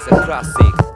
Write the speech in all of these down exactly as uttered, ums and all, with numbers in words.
ザクラシック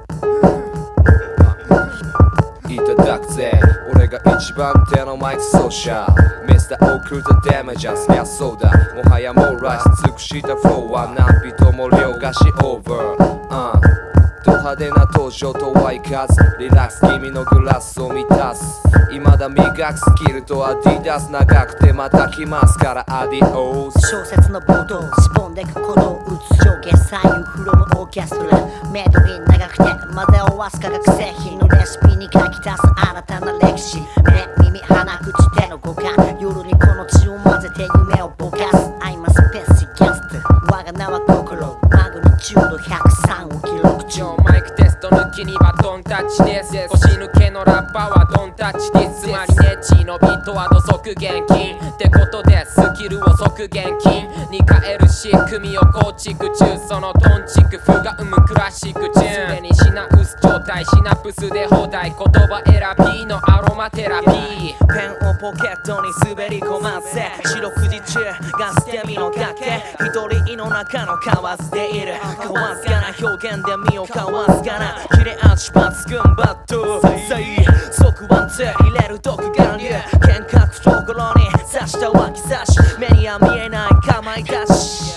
いただくぜ俺が一番手のマイクソーシャルミスターオクルトダメージャーそりゃそうだもはや網羅し尽くしたフローは何人も凌駕しオーバー、uh、ド派手な登場とはいかずリラックス気味のグラスを満たす未だ磨くスキルとアディダス長くてまた来ますからアディオス小説の冒頭しぼんでくことを打つ上下左右フロムオーケストラメイドイン長くて混ぜ合わす化学製品のレシピに書き足す新たな歴史目耳鼻口手の五感夜にこの血を混ぜて夢をぼかす I'm a specialist 我が名は心マグニチュードひゃくさんを記録中マイクテスト抜きにバトンタッチです腰抜けのラッパーはドンタッチですつまりネッチのビートは土足現金ってことでスキルを即現金に変える仕組みを構築中そのトンチクフが生むクラシックチューンすでに品薄状態シナプスで放題言葉選びのアロマテラピーペンをポケットに滑り込ませ四六時中ガステミのかけ一人胃の中の蛙でいるかわずかな表現で身をかわすかな切れ味抜群バット即ワンツー入れる毒眼流幻覚懐に刺した脇差し目には見えないかまいたし